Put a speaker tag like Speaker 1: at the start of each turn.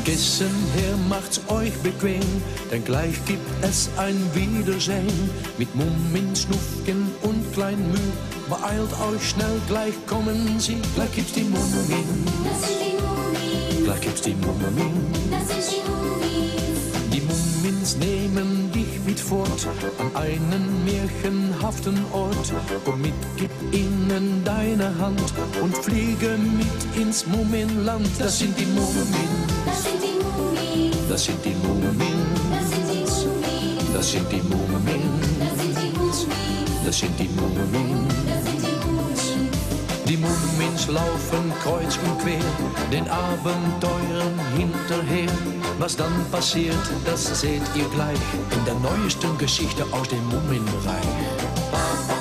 Speaker 1: Vergessen her, macht's euch bequem, denn gleich gibt es ein Wiedersehen. Mit Mummin, Schnuffchen und Klein Müh, beeilt euch schnell, gleich kommen sie. Gleich gibt's die Mummin,
Speaker 2: Das sind die Mumis.
Speaker 1: gleich gibt's die Mummin.
Speaker 2: Das sind die Mumis.
Speaker 1: Die Mummins nehmen dich mit fort an einen märchenhaften Ort. Komm mit, gib ihnen deine Hand und fliege mit ins Mummenland. Das sind die Mummin,
Speaker 2: Das sind die Mumis.
Speaker 1: das sind die Mummin,
Speaker 2: Das sind die Mumis.
Speaker 1: das sind die Mummin,
Speaker 2: Das sind die Mumis.
Speaker 1: das sind die Mummin.
Speaker 2: Das sind die Mumis.
Speaker 1: Die Mummins laufen kreuz und quer, den Abenteuern hinterher. Was dann passiert, das seht ihr gleich in der neuesten Geschichte aus dem Mummenreich.